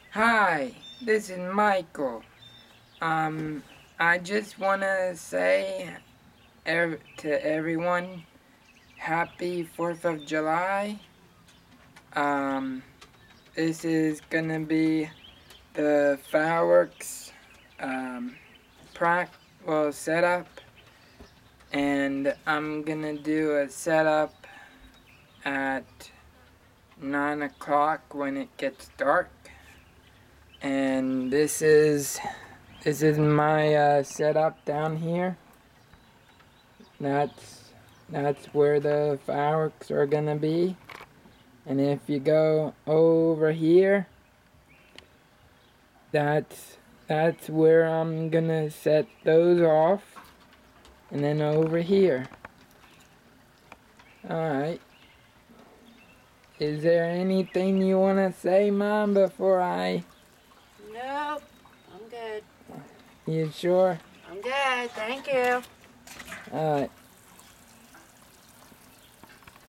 Hi, this is Michael. Um, I just want to say to everyone, happy 4th of July. Um, this is gonna be the fireworks, um, setup, and I'm gonna do a setup at 9 o'clock when it gets dark. And this is my setup down here. That's that's where the fireworks are gonna be. And if you go over here, that's where I'm gonna set those off. And then over here. Alright. Is there anything you wanna say, Mom, before I... Nope, I'm good. You sure? I'm good, thank you. Alright.